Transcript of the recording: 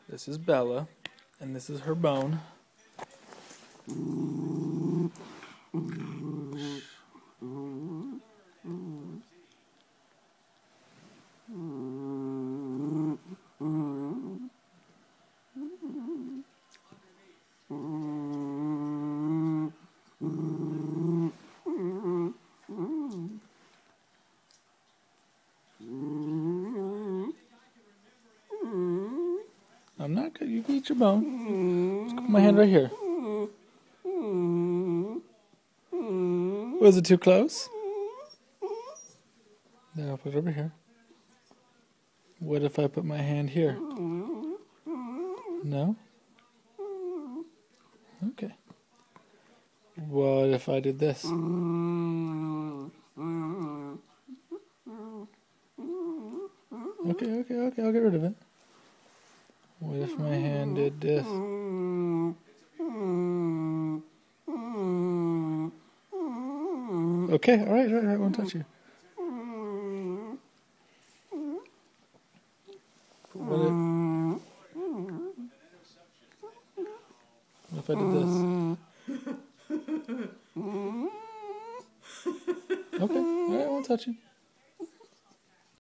This is Bella, and this is her bone. I'm not good. You can eat your bone. Just put my hand right here. Was it too close? Then I'll put it over here. What if I put my hand here? No? Okay. What if I did this? Okay, I'll get rid of it. What if my hand did this? Okay, alright, won't touch you. What if I did this? Okay, alright, won't touch you.